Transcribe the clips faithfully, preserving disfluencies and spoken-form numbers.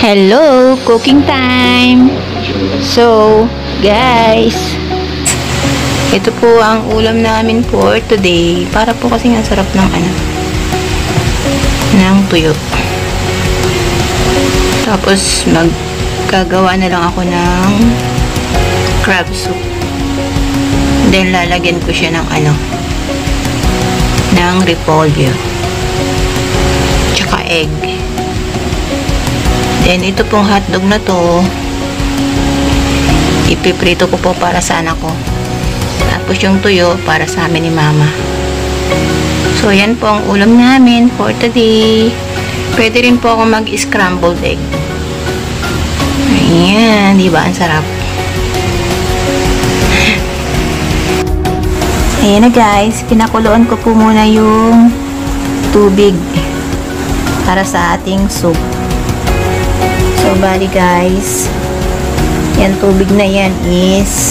Hello, cooking time. So, guys, ito po ang ulam namin for today. Para po kasi ang sarap ng ano, ng tuyo. Tapos maggagawa na lang ako ng crab soup. Then lalagyan ko siya ng ano, ng repolyo. Tsaka egg. Then, ito pong hotdog na to, ipiprito ko po para sa anak ko. Tapos yung tuyo, para sa amin ni mama. So, yan po ang ulam namin for today. Pwede rin po ako mag-scrambled egg. Ayan, di ba? Ang sarap. Ayan na guys, pinakuloan ko po muna yung tubig para sa ating soup. So, bali guys, yan tubig na yan is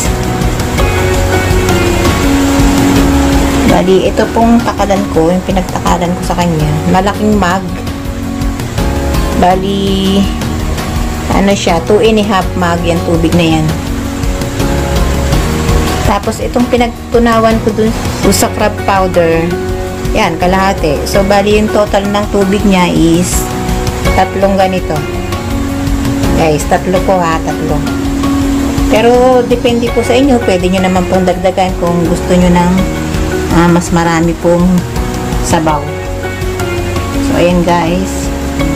bali, ito pong takalan ko, yung pinagtakalan ko sa kanya, malaking mug. Bali, ano siya, two and a half mug yan tubig na yan. Tapos, itong pinagtunawan ko dun sa crab powder, yan, kalahati. So, bali, yung total ng tubig niya is tatlong ganito. Guys, tatlo po ha, tatlo. Pero, depende po sa inyo. Pwede nyo naman pong dagdagan kung gusto nyo ng uh, mas marami pong sabaw. So, ayan guys.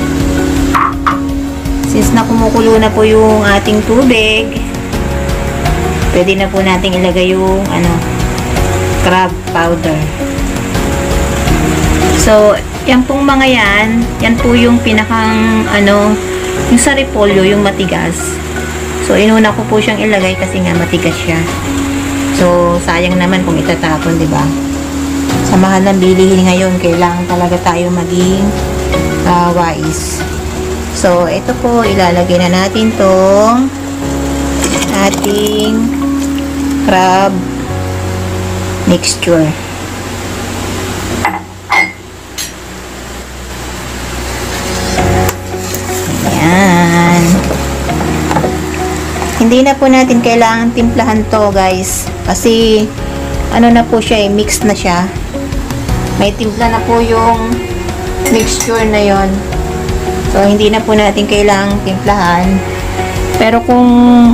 Since na kumukulo na po yung ating tubig, pwede na po nating ilagay yung ano, crab powder. So, yan pong mga yan, yan po yung pinakang ano, yung sa repolyo, yung matigas. So, inuna ko po siyang ilagay kasi nga matigas siya. So, sayang naman kung itatapon, di ba? Sa mahal ng bilihin ngayon, kailangan talaga tayo maging uh, wise. So, ito po, ilalagay na natin tong ating crab mixture. Ayan. Hindi na po natin kailangan timplahan to guys. Kasi, ano na po siya eh, mixed na siya. May timpla na po yung mixture na yon. So, hindi na po natin kailangan timplahan. Pero kung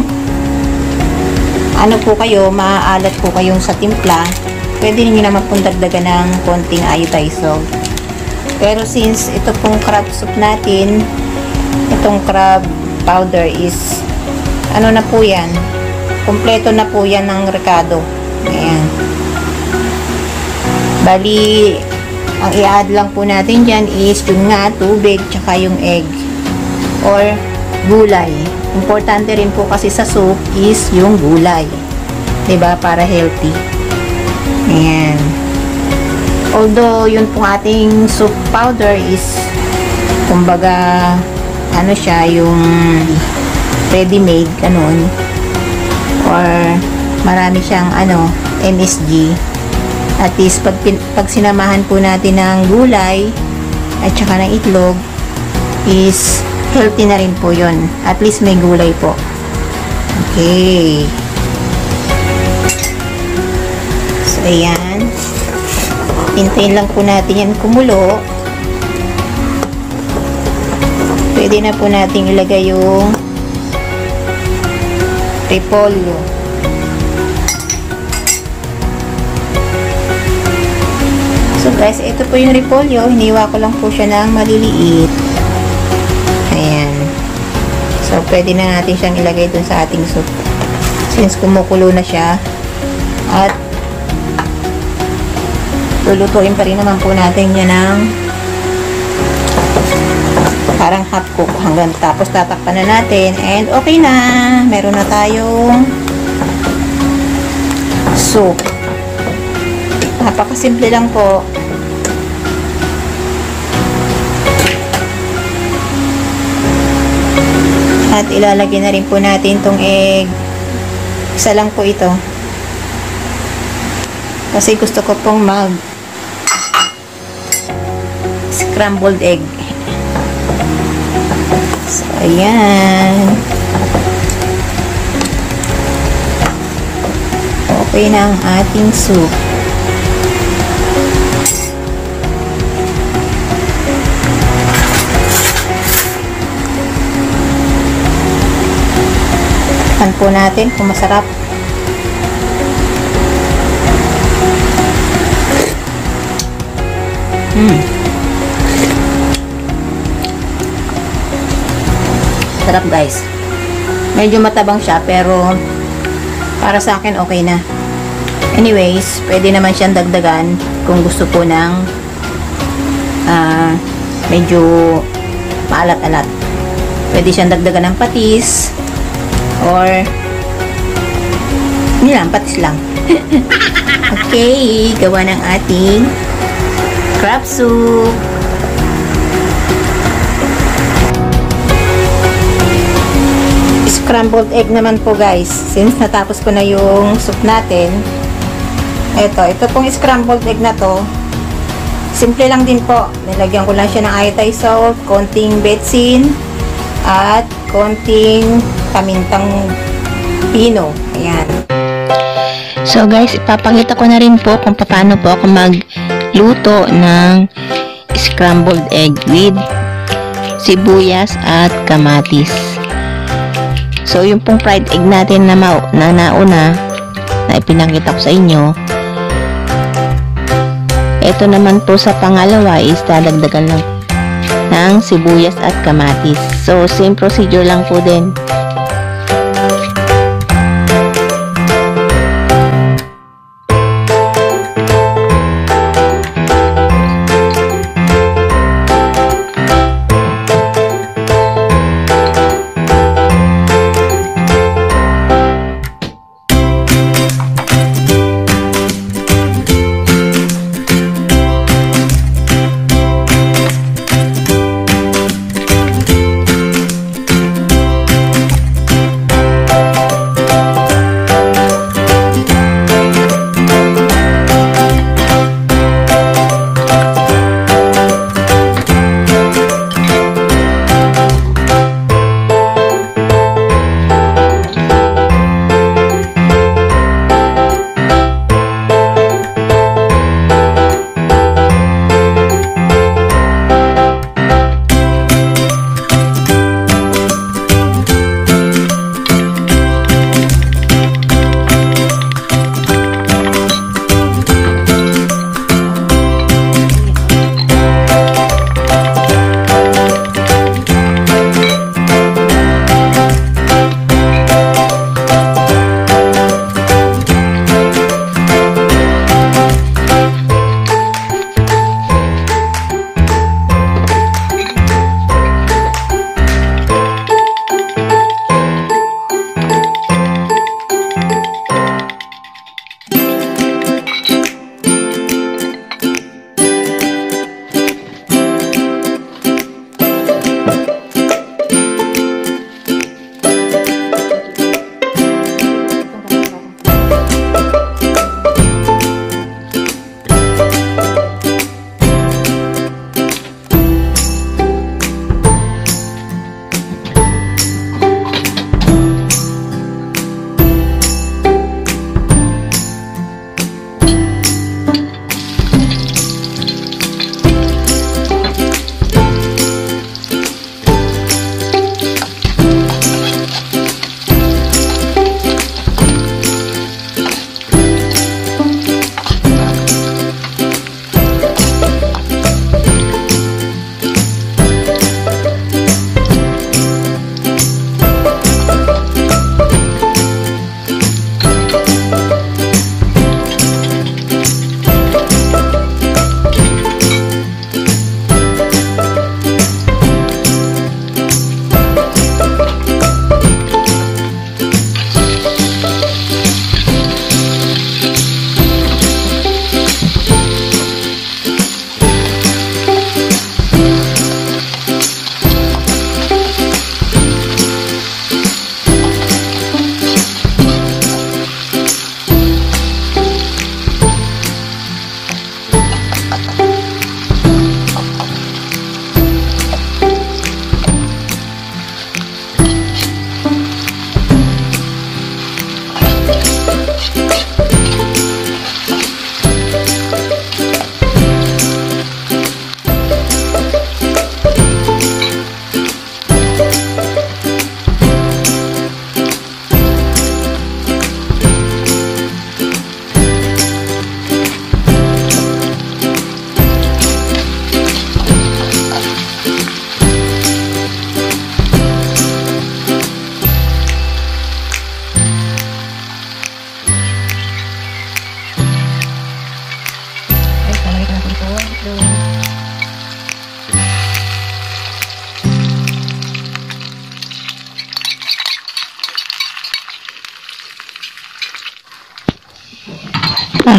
ano po kayo, maaalat po kayong sa timpla, pwede niyo naman pong dagdagan ng konting iodized. Pero since ito pong crab soup natin, itong crab powder is ano na po yan, kompleto na po yan ng rekado. Ayan. Bali, ang i-add lang po natin dyan is yung nga tubig tsaka yung egg or gulay. Importante rin po kasi sa soup is yung gulay, diba, para healthy. Ayan. Although yun pong ating soup powder is kumbaga ano siya, yung ready-made, ganun, or marami siyang ano, M S G. At least pag, pag sinamahan po natin ng gulay at saka ng itlog is healthy na rin po yun. At least may gulay po. Okay. So, ayan. Hintayin lang po natin yan kumulo. Pwede na po natin ilagay yung repolyo. So guys, ito po yung repolyo. Hiniwa ko lang po siya ng maliliit. Ayan. So, pwede na natin siyang ilagay dun sa ating soup. Since kumukulo na siya. At lulutuin pa rin naman po natin yan ng parang half cook hanggang tapos tatakpan na natin and okay na, meron na tayong soup. Napakasimple lang po. At ilalagay na rin po natin tong egg. Isa lang po ito kasi gusto ko pong mag scrambled egg. So, ayan. Okay na ang ating soup. Tikman po natin kung masarap. Hmm. Sarap guys. Medyo matabang siya pero para sa akin okay na. Anyways, pwede naman siyang dagdagan kung gusto po ng uh, medyo maalat-alat. Pwede siyang dagdagan ng patis or hindi lang, patis lang. Okay, gawa ng ating crab soup. Scrambled egg naman po guys. Since natapos ko na yung soup natin, eto, ito pong scrambled egg na to, simple lang din po. Nilagyan ko lang siya ng iodized salt, konting betsin, at konting pamintang pino. Ayan. So guys, ipapakita ko na rin po kung paano po ako magluto ng scrambled egg with sibuyas at kamatis. So yung pong fried egg natin na, ma na nauna na ipinakita ko sa inyo, ito naman po sa pangalawa is dadagdagan lang ng sibuyas at kamatis. So same procedure lang po din.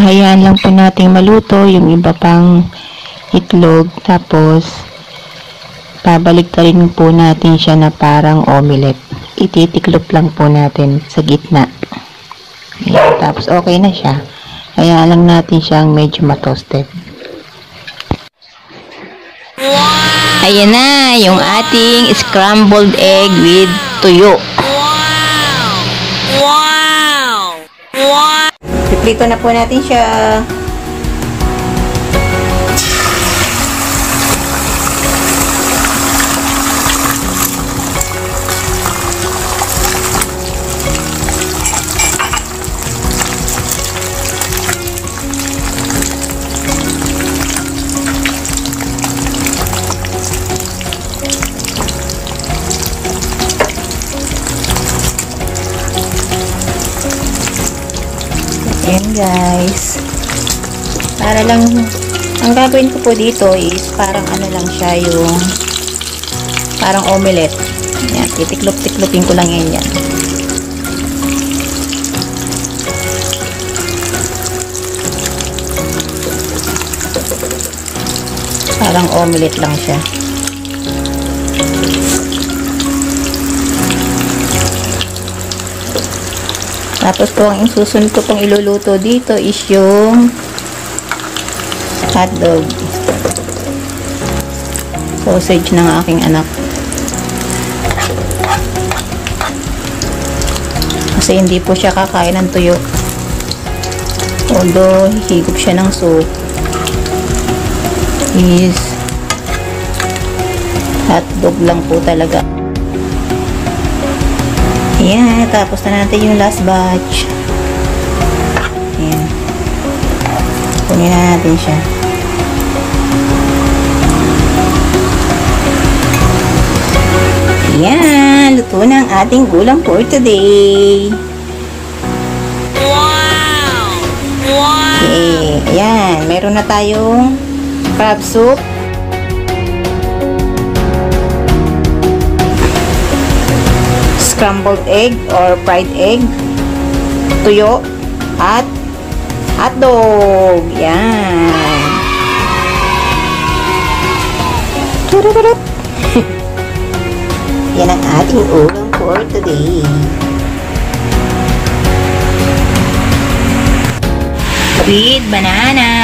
Hahayaan lang po natin maluto yung iba pang itlog. Tapos, pabalik rin po natin siya na parang omelette. Ititiklop lang po natin sa gitna. Ayan, tapos okay na siya. Hayaan lang natin siyang medyo matoasted. Ayan na yung ating scrambled egg with tuyo. Piprito na po natin siya. Ayan guys. Para lang, ang gagawin ko po dito is parang ano lang siya yung parang omelette. Ayan, titiklop-tiklopin ko lang yan yan. Parang omelette lang siya. Tapos po, ang susunod ko pong iluluto dito is yung hotdog. Sausage ng aking anak. Kasi hindi po siya kakain ng tuyo. Although, hihigop siya ng soup. Is hotdog lang po talaga. Ayan, tapos na natin yung last batch. Ayan. Kunin na natin siya. Ayan, luto na ang ating ulam for today. Wow! Wow! Okay, ayan, meron na tayong crab soup. Scrambled egg or fried egg, tuyo, at hotdog. Yan. Yan ang ating ulam for today. With banana.